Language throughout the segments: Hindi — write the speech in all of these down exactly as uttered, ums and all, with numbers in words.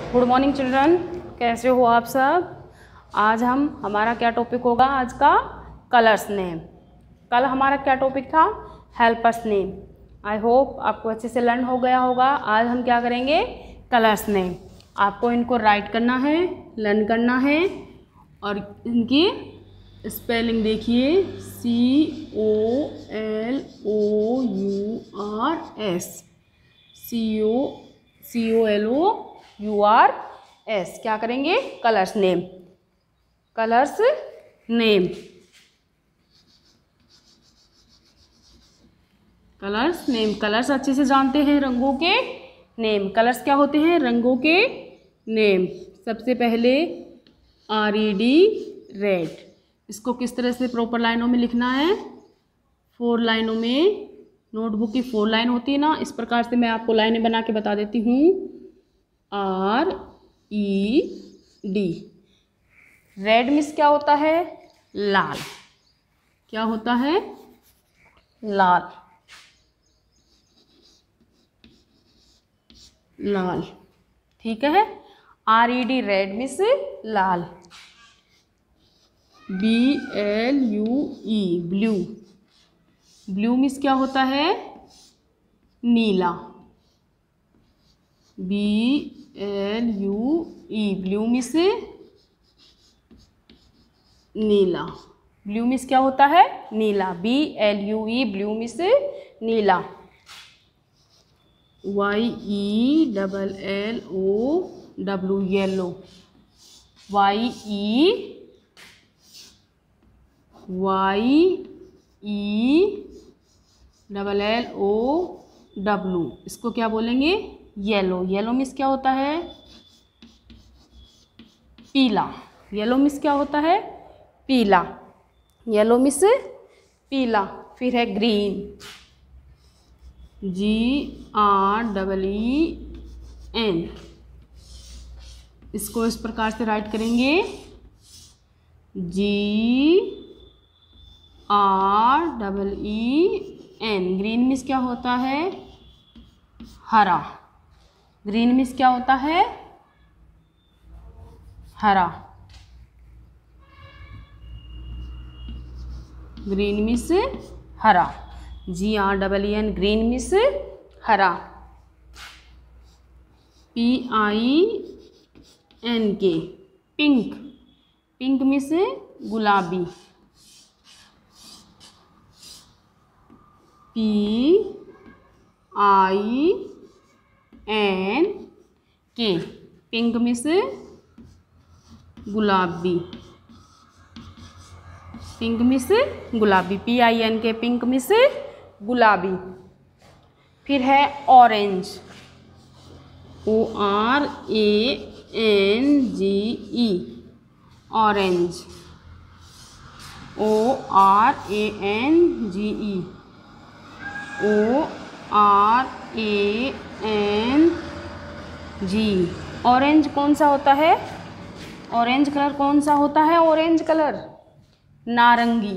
गुड मॉर्निंग चिल्ड्रन, कैसे हो आप सब। आज हम हमारा क्या टॉपिक होगा आज का, कलर्स नेम। कल हमारा क्या टॉपिक था, हेल्पर्स नेम। आई होप आपको अच्छे से लर्न हो गया होगा। आज हम क्या करेंगे, कलर्स नेम। आपको इनको राइट करना है, लर्न करना है और इनकी स्पेलिंग देखिए, C O L O U R S, C O C O L O U R S. क्या करेंगे, colours name, colours name, colours name. Colours अच्छे से जानते हैं, रंगों के नेम। कलर्स क्या होते हैं, रंगों के नेम। सबसे पहले आर ई डी रेड। इसको किस तरह से प्रॉपर लाइनों में लिखना है, फोर लाइनों में। नोटबुक की फोर लाइन होती है ना, इस प्रकार से मैं आपको लाइनें बना के बता देती हूँ। R E D. Red means क्या होता है, लाल। क्या होता है, लाल, लाल। ठीक है, R E D red means लाल। B L U E blue. Blue means क्या होता है, नीला। B L U E blue means नीला। ब्लू मीन्स क्या होता है, नीला। B L U E blue means नीला। Y E double L O W yellow. Y E Y E double L O W, इसको क्या बोलेंगे, येलो। येलो मीन्स क्या होता है, पीला। येलो मीन्स क्या होता है, पीला। येलो मीन्स पीला। फिर है green, G R double E N. इसको इस प्रकार से राइट करेंगे, G R double E N. Green means क्या होता है, हरा। ग्रीन मीन्स क्या होता है, हरा। ग्रीन मीन्स हरा। G R double E N, green means हरा। P I N K, pink. Pink means गुलाबी। P I N K, pink means गुलाबी। पिंक मीन्स गुलाबी। P I N K, pink means गुलाबी। फिर है orange, O R A N G E, orange. O R A N G E, O R A N G. Orange कौन सा होता है, ऑरेंज कलर कौन सा होता है, ऑरेंज कलर नारंगी।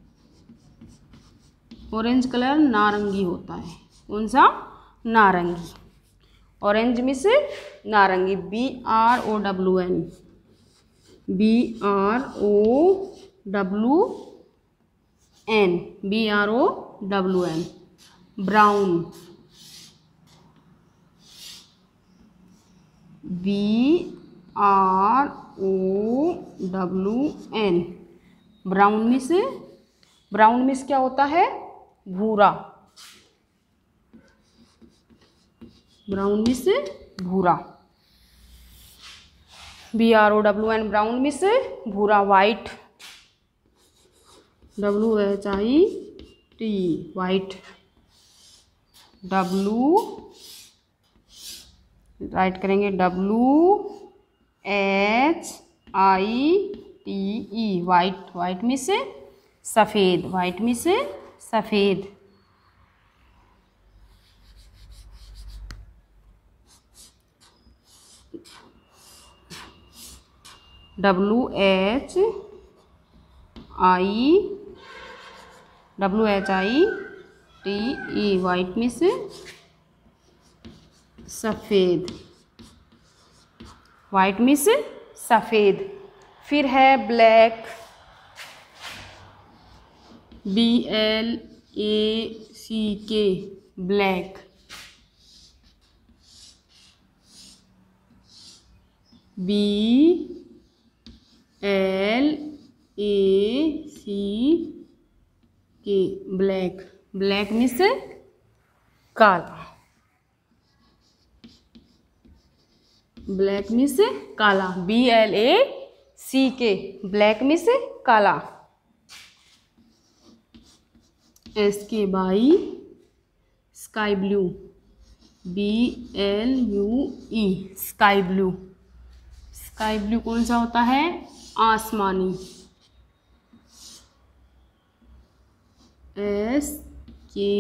ऑरेंज कलर नारंगी होता है। कौन सा, नारंगी। ऑरेंज मीन्स नारंगी। B R O W N, B R O W N, B R O W N. Brown, B R O W N. Brown means, brown means क्या होता है, भूरा। ब्राउन मीन्स भूरा। B R O W N, brown means भूरा। White, W H I T, white. W write करेंगे, W H I T E, white. White means सफ़ेद। वाइट मीन्स सफ़ेद। W H I W H I T E, white means सफ़ेद। वाइट मीन्स सफ़ेद। फिर है black, B L A C K, black. B L A C K, black. Black means काला, ब्लैक मीन्स काला। B L A C K, black means काला। S K Y sky blue, B L U E, sky blue. Sky blue कौन सा होता है? आसमानी। S K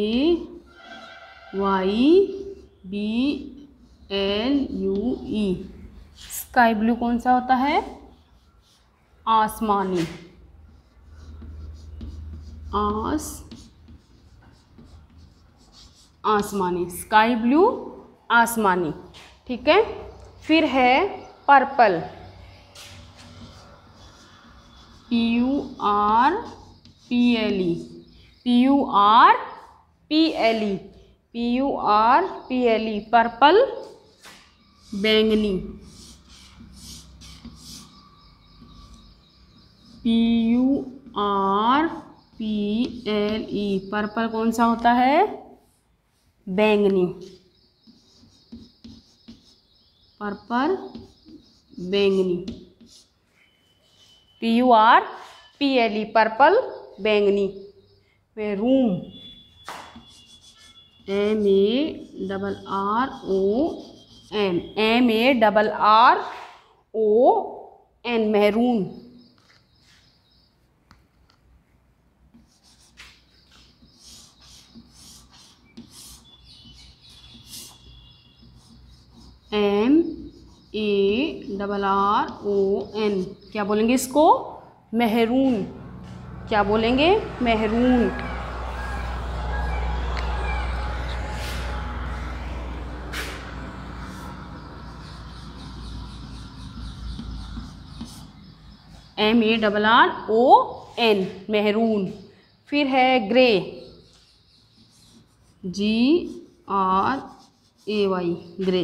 Y B L U E, sky blue कौन सा होता है? आसमानी। आस आसमानी, स्काई ब्लू आसमानी। ठीक है। फिर है purple, P U R P L E, P U R P L E, P U R P L E, purple, बैंगनी। P U R P L E, purple कौन सा होता है? बैंगनी। पर्पल, बैंगनी। P U R P L E, purple, बैंगनी। Maroon, M A double R O N, M A double R O N, maroon. M A double R O N, क्या बोलेंगे इसको? मेहरून। क्या बोलेंगे? मेहरून। M A double R O N, मेहरून। फिर है grey, G R A Y, grey.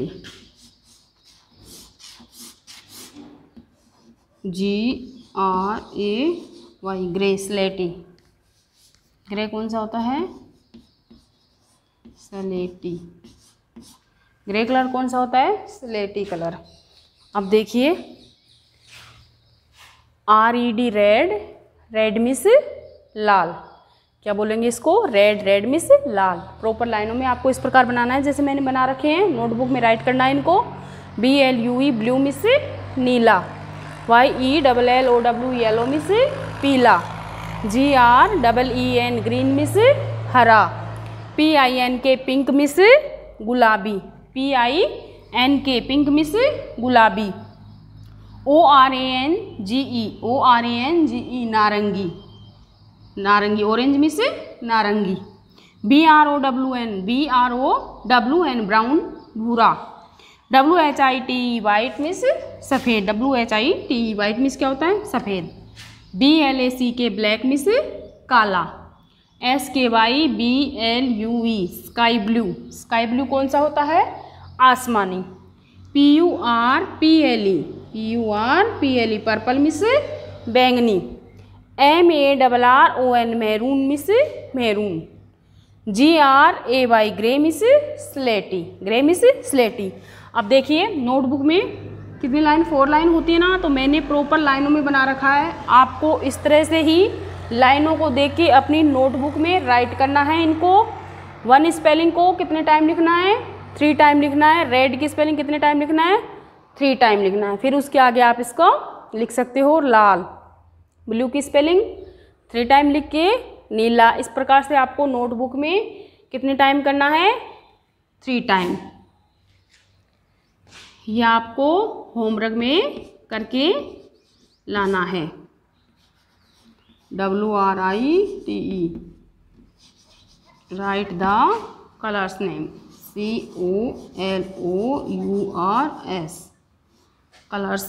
G R A Y, grey, स्लेटी। ग्रे कौन सा होता है? स्लेटी। ग्रे कलर कौन सा होता है? स्लेटी कलर। अब देखिए, R E D, red, red means लाल। क्या बोलेंगे इसको? रेड, रेड मिस लाल। प्रॉपर लाइनों में आपको इस प्रकार बनाना है जैसे मैंने बना रखे हैं। नोटबुक में राइट करना है इनको। B L U E, blue means नीला। Y E double L O W, yellow means पीला। G R double E N, green means हरा। P I N K, pink means गुलाबी। P I N K, pink means गुलाबी। O R A N G E, O R A N G E, नारंगी। नारंगी, ऑरेंज मिस नारंगी। B R O W N, B R O W N, brown, भूरा। W H I T, white means सफ़ेद। W H I T, white means क्या होता है? सफ़ेद। B L A C K, black means काला। S K Y B L U E, sky blue. Sky blue कौन सा होता है? आसमानी। P U R P L E, P U R P L E, purple means बैंगनी। M A double R O N, maroon means maroon. G R A Y, grey means स्लेटी, ग्रे मिस स्लेटी। अब देखिए, नोटबुक में कितनी लाइन? फोर लाइन होती है ना, तो मैंने प्रॉपर लाइनों में बना रखा है। आपको इस तरह से ही लाइनों को देख के अपनी नोटबुक में राइट करना है इनको। वन स्पेलिंग को कितने टाइम लिखना है? थ्री टाइम लिखना है। रेड की स्पेलिंग कितने टाइम लिखना है? थ्री टाइम लिखना है। फिर उसके आगे आप इसको लिख सकते हो लाल। ब्लू की स्पेलिंग थ्री टाइम लिख के नीला। इस प्रकार से आपको नोटबुक में कितने टाइम करना है? Three time. यह आपको होमवर्क में करके लाना है। W R I T E, write the colours name. C O L O U R S, colours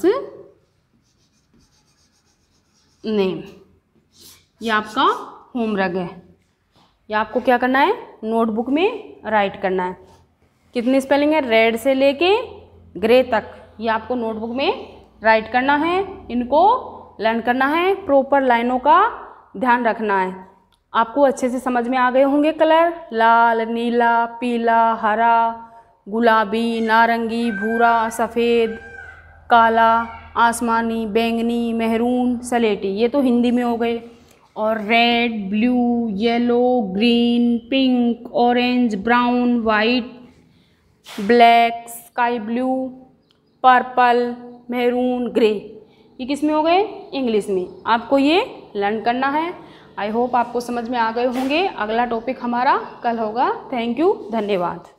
name. ये आपका होमवर्क है, ये आपको क्या करना है, नोटबुक में राइट करना है। कितनी स्पेलिंग है, रेड से लेके ग्रे तक, ये आपको नोटबुक में राइट करना है। इनको लर्न करना है, प्रॉपर लाइनों का ध्यान रखना है। आपको अच्छे से समझ में आ गए होंगे कलर, लाल, नीला, पीला, हरा, गुलाबी, नारंगी, भूरा, सफ़ेद, काला, आसमानी, बैंगनी, मेहरून, सलेटी, ये तो हिंदी में हो गए। और red, blue, yellow, green, pink, orange, brown, white, black, sky blue, purple, maroon, grey, ये किस में हो गए, इंग्लिश में। आपको ये लर्न करना है। आई होप आपको समझ में आ गए होंगे। अगला टॉपिक हमारा कल होगा। थैंक यू, धन्यवाद।